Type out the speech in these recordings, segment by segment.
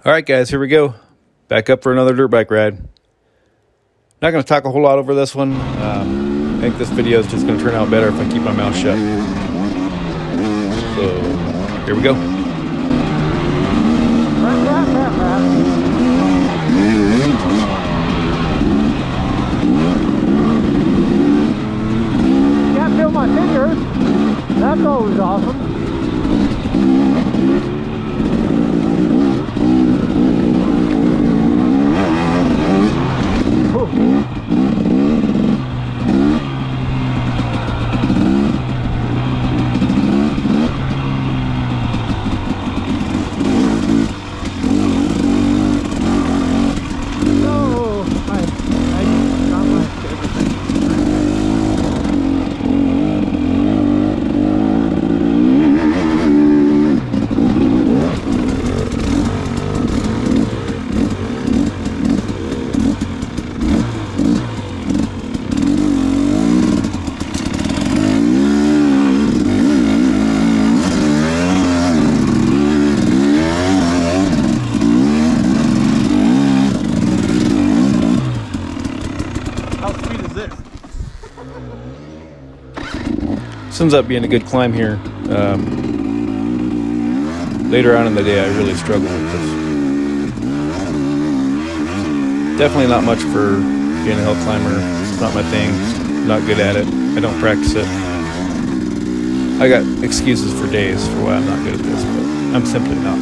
Alright guys, here we go. Back up for another dirt bike ride. Not going to talk a whole lot over this one. I think this video is just going to turn out better if I keep my mouth shut. So, here we go. Can't feel my fingers. That's always awesome. This ends up being a good climb here. Later on in the day I really struggle with this. Definitely not much for being a hill climber. It's not my thing. I'm not good at it. I don't practice it. I got excuses for days for why I'm not good at this, but I'm simply not.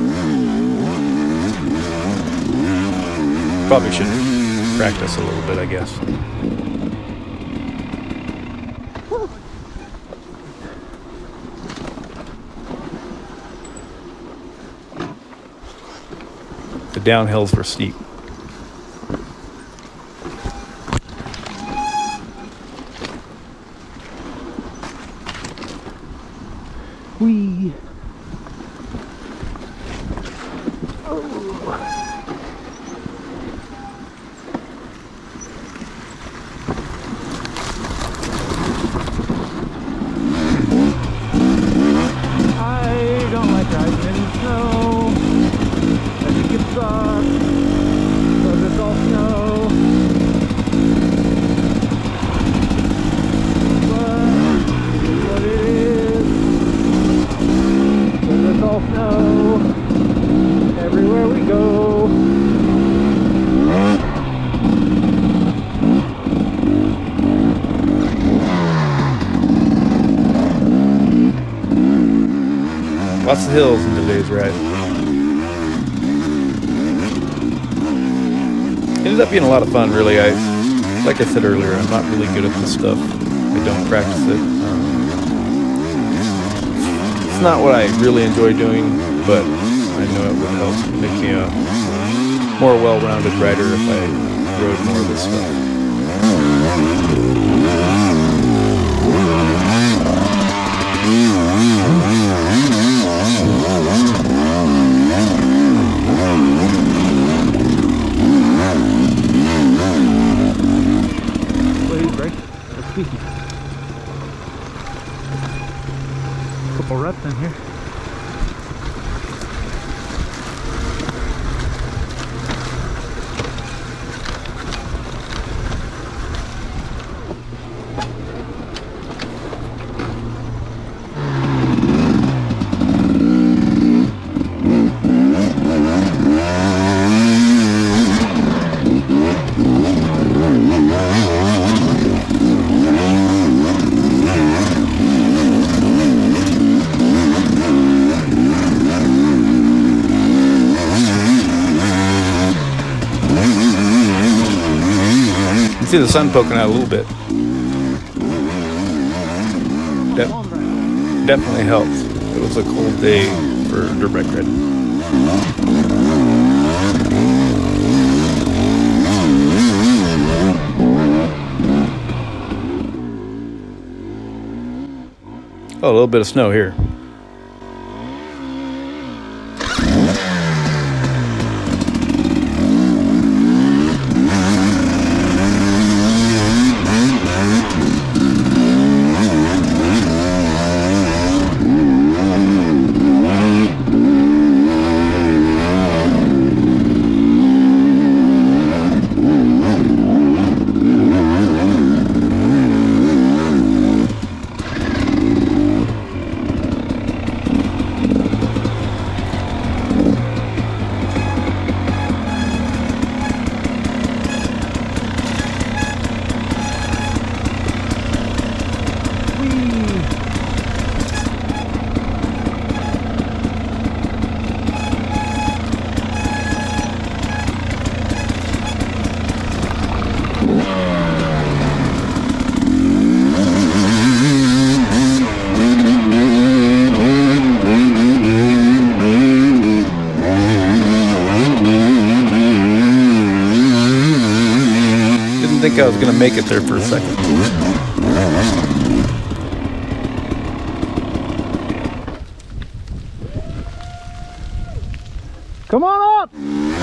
Probably should practice a little bit, I guess. The downhills were steep. Whee! I don't like riding in the snow. I think it sucks, because it's all snow. But it is what it is, because it's all snow everywhere we go. Lots of hills in today's ride. Ended up being a lot of fun, really. Like I said earlier, I'm not really good at this stuff. I don't practice it. It's not what I really enjoy doing, but I know it would help make me a more well-rounded rider if I rode more of this stuff. Couple reps in here. You can see the sun poking out a little bit. Definitely helps. It was a cold day for dirt bike riding. Oh, a little bit of snow here. think I was going to make it there for a second. Come on up!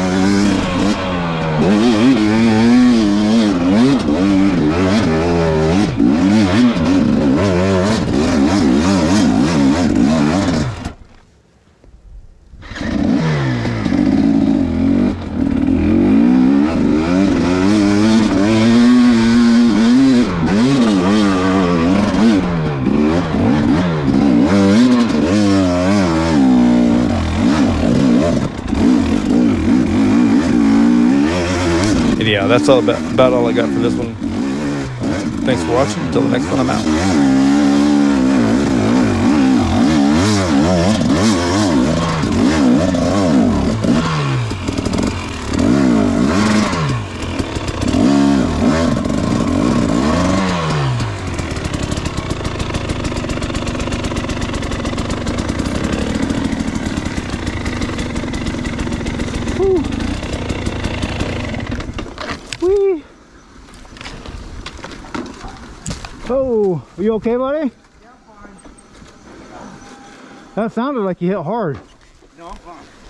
Yeah, that's all about all I got for this one. Thanks for watching. Until the next one, I'm out. Oh, are you okay, buddy? Yeah, I'm fine. That sounded like you hit hard. No, I'm fine.